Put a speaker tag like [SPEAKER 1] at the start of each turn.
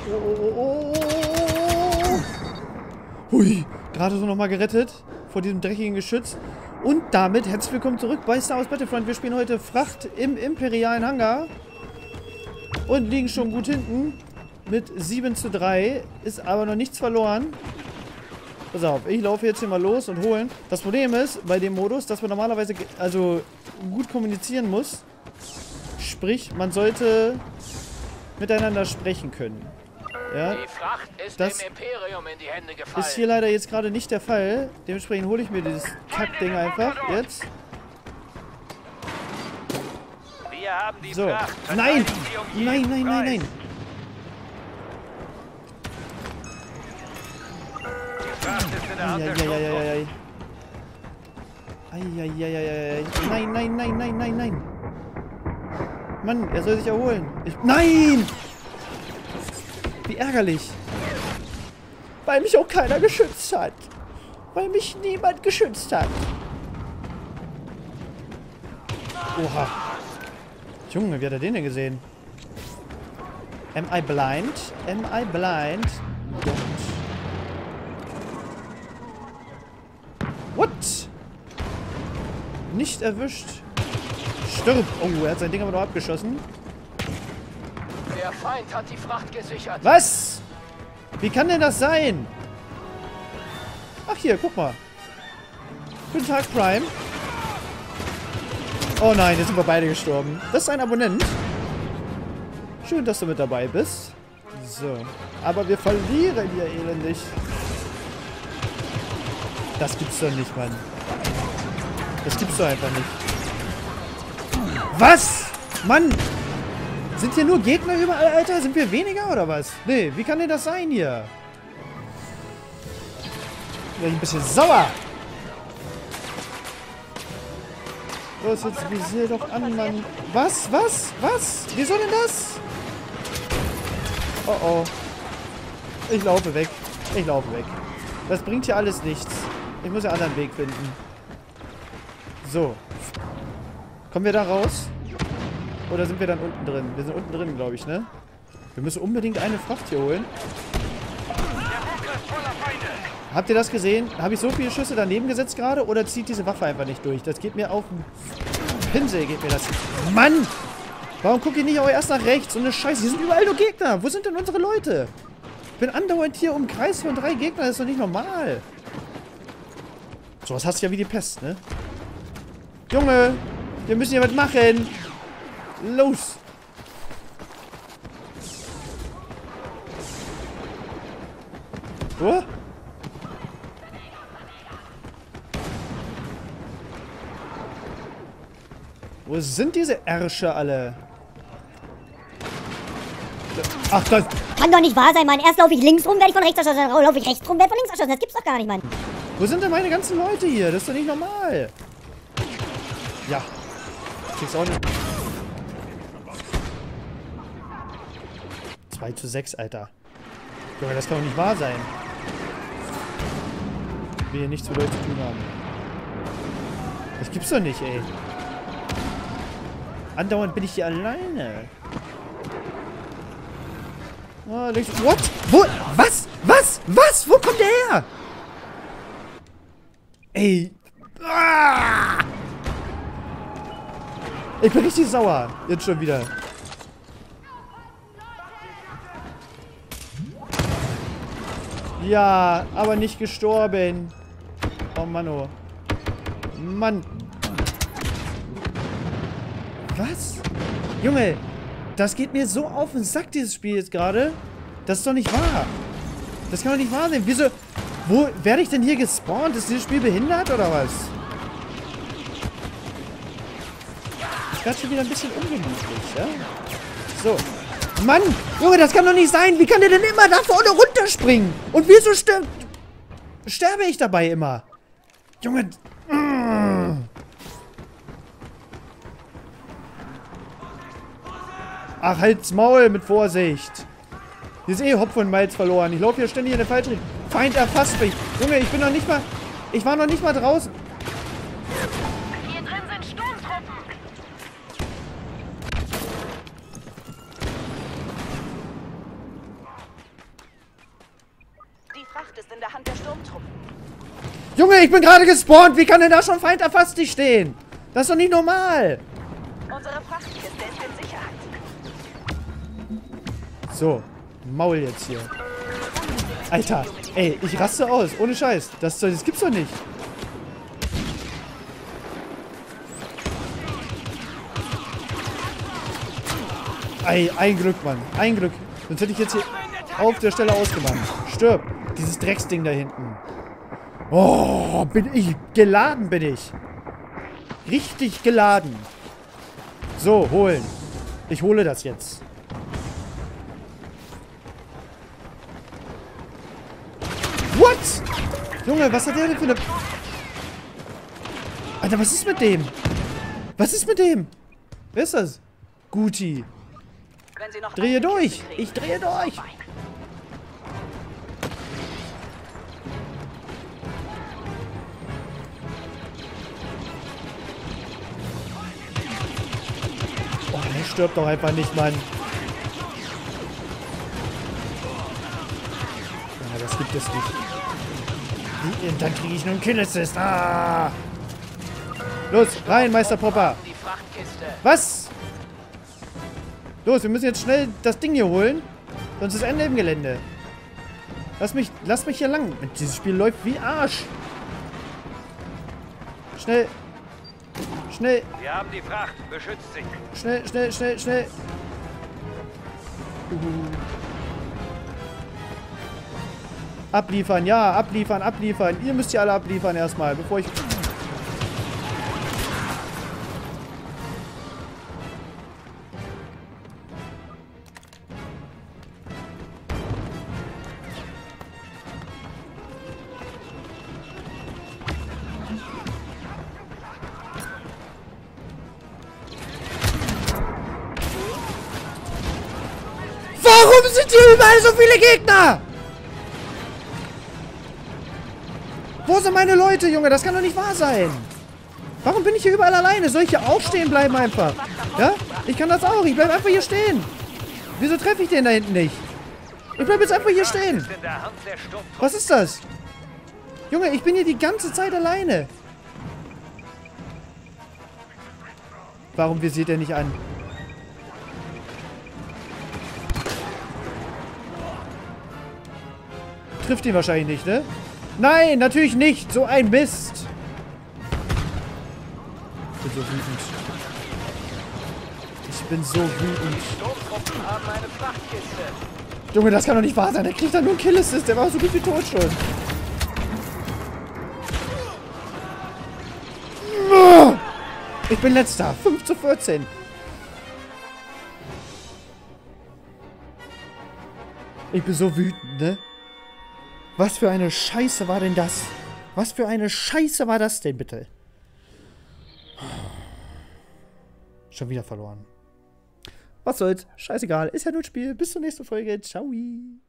[SPEAKER 1] Oh. Hui, gerade so nochmal gerettet vor diesem dreckigen Geschütz. Und damit herzlich willkommen zurück bei Star Wars Battlefront. Wir spielen heute Fracht im imperialen Hangar. Und liegen schon gut hinten. Mit 7:3. Ist aber noch nichts verloren. Pass auf, ich laufe jetzt hier mal los und holen. Das Problem ist bei dem Modus, dass man normalerweise gut kommunizieren muss. Sprich, man sollte miteinander sprechen können. Ja,
[SPEAKER 2] die Fracht ist
[SPEAKER 1] das
[SPEAKER 2] dem Imperium in die Hände gefallen.
[SPEAKER 1] ist hier leider jetzt gerade nicht der Fall. Dementsprechend hole ich mir dieses Kackding einfach jetzt.
[SPEAKER 2] Wir haben die
[SPEAKER 1] So.
[SPEAKER 2] Fracht.
[SPEAKER 1] Nein!
[SPEAKER 2] Verteidigen Sie um
[SPEAKER 1] Nein,
[SPEAKER 2] jeden
[SPEAKER 1] nein, nein,
[SPEAKER 2] Preis.
[SPEAKER 1] nein.
[SPEAKER 2] Die Fracht ist in der Hand der Sturmtruppen.
[SPEAKER 1] Eieieiei. Nein, nein, nein, nein, nein, nein. Mann, er soll sich erholen. Nein! Wie ärgerlich. Weil mich auch keiner geschützt hat. Weil mich niemand geschützt hat. Oha. Junge, wie hat er den denn gesehen? Am I blind? Am I blind? Don't. What? Nicht erwischt. Stirb. Oh, er hat sein Ding aber noch abgeschossen.
[SPEAKER 2] Der Feind hat die Fracht gesichert.
[SPEAKER 1] Was? Wie kann denn das sein? Ach hier, guck mal. Guten Tag, Prime. Oh nein, jetzt sind wir beide gestorben. Das ist ein Abonnent. Schön, dass du mit dabei bist. So. Aber wir verlieren hier elendig. Das gibt's doch nicht, Mann. Das gibt's doch einfach nicht. Was? Mann! Sind hier nur Gegner überall, Alter? Sind wir weniger oder was? Nee, wie kann denn das sein hier? Bin ich ein bisschen sauer. Los, jetzt visier doch an, Mann. Was? Was? Was? Wieso denn das? Oh oh. Ich laufe weg. Ich laufe weg. Das bringt hier alles nichts. Ich muss einen anderen Weg finden. So. Kommen wir da raus? Oder sind wir dann unten drin? Wir sind unten drin, glaube ich, ne? Wir müssen unbedingt eine Fracht hier holen. Habt ihr das gesehen? Habe ich so viele Schüsse daneben gesetzt gerade? Oder zieht diese Waffe einfach nicht durch? Das geht mir auf den Pinsel, geht mir das. Mann! Warum gucke ich nicht auch erst nach rechts? So eine Scheiße. Hier sind überall nur Gegner. Wo sind denn unsere Leute? Ich bin andauernd hier im Kreis von 3 Gegnern. Das ist doch nicht normal. So was hast du ja wie die Pest, ne? Junge! Wir müssen hier was machen! Los! Oh? Wo sind diese Ärsche alle? Ach, das...
[SPEAKER 3] Kann doch nicht wahr sein, Mann. Erst laufe ich links rum, werde ich von rechts erschossen, dann laufe ich rechts rum, werde von links erschossen. Das gibt's doch gar nicht, Mann.
[SPEAKER 1] Wo sind denn meine ganzen Leute hier? Das ist doch nicht normal. Ja. Krieg's auch nicht. 2:6, Alter. Junge, das kann doch nicht wahr sein. Wir hier nichts mit euch zu tun haben. Das gibt's doch nicht, ey. Andauernd bin ich hier alleine. Oh, what? Wo? Was? Was? Was? Wo kommt der her? Ey. Ah! Ich bin richtig sauer. Jetzt schon wieder. Ja, aber nicht gestorben. Oh Mann, oh. Mann. Was? Junge, das geht mir so auf den Sack, dieses Spiel jetzt gerade. Das ist doch nicht wahr. Das kann doch nicht wahr sein. Wieso? Wo werde ich denn hier gespawnt? Ist dieses Spiel behindert oder was? Ich werde schon wieder ein bisschen ungemütlich, ja? So. Mann! Junge, das kann doch nicht sein! Wie kann der denn immer da vorne runterspringen? Und wieso sterbe ich dabei immer? Junge! Ach, halt's Maul mit Vorsicht! Hier ist eh Hopf und Malz verloren. Ich laufe hier ständig in der falschen Richtung. Feind erfasst mich! Junge, ich bin noch nicht mal... Ich war noch nicht mal draußen.
[SPEAKER 4] Hier drin sind Sturmtruppen.
[SPEAKER 1] Junge, ich bin gerade gespawnt. Wie kann denn da schon Feind erfasst nicht stehen? Das ist doch nicht normal.
[SPEAKER 4] Unsere Frachtkiste ist in Sicherheit.
[SPEAKER 1] So, Maul jetzt hier. Alter, ey, ich raste aus. Ohne Scheiß. Das gibt's doch nicht. Ey, ein Glück, Mann. Ein Glück. Sonst hätte ich jetzt hier auf der Stelle ausgemacht. Stirb. Dieses Drecksding da hinten. Oh, bin ich. Geladen bin ich. Richtig geladen. So, holen. Ich hole das jetzt. What? Junge, was hat der denn für eine... Alter, was ist mit dem? Was ist mit dem? Wer ist das? Guti.
[SPEAKER 4] Wenn Sie noch
[SPEAKER 1] Drehe
[SPEAKER 4] eine
[SPEAKER 1] durch.
[SPEAKER 4] Kiste kriegen,
[SPEAKER 1] Ich drehe durch.
[SPEAKER 4] vorbei.
[SPEAKER 1] Oh, der stirbt doch einfach nicht, Mann. Ja, das gibt es nicht. Dann kriege ich nur einen Kill-Assist. Ah! Los, rein, Meister Popper.
[SPEAKER 2] Die Frachtkiste.
[SPEAKER 1] Was? Los, wir müssen jetzt schnell das Ding hier holen. Sonst ist Ende im Gelände. Lass mich hier lang. Dieses Spiel läuft wie Arsch. Schnell. Schnell.
[SPEAKER 5] Wir haben die Fracht. Beschützt sich.
[SPEAKER 1] Schnell, schnell, schnell, schnell. Abliefern, ja, abliefern, abliefern. Ihr müsst ja alle abliefern erstmal, bevor ich... Warum sind hier überall so viele Gegner? Wo sind meine Leute, Junge? Das kann doch nicht wahr sein. Warum bin ich hier überall alleine? Soll ich hier auch stehen bleiben einfach? Ja? Ich kann das auch. Ich bleibe einfach hier stehen. Wieso treffe ich den da hinten nicht? Ich bleibe jetzt einfach hier stehen.
[SPEAKER 5] Ist in der Hand der Sturmtruppen.
[SPEAKER 1] Was ist das? Junge, ich bin hier die ganze Zeit alleine. Warum visiert er nicht an? Trifft ihn wahrscheinlich nicht, ne? Nein, natürlich nicht. So ein Mist. Ich bin so wütend. Ich bin so wütend.
[SPEAKER 2] Sturmtruppen haben eine Frachtkiste.
[SPEAKER 1] Junge, das kann doch nicht wahr sein. Der kriegt dann nur einen Kill-Assist. Der war so gut wie tot schon. Ich bin letzter. 5:14. Ich bin so wütend, ne? Was für eine Scheiße war denn das? Was für eine Scheiße war das denn, bitte? Schon wieder verloren. Was soll's? Scheißegal. Ist ja nur ein Spiel. Bis zur nächsten Folge. Ciao.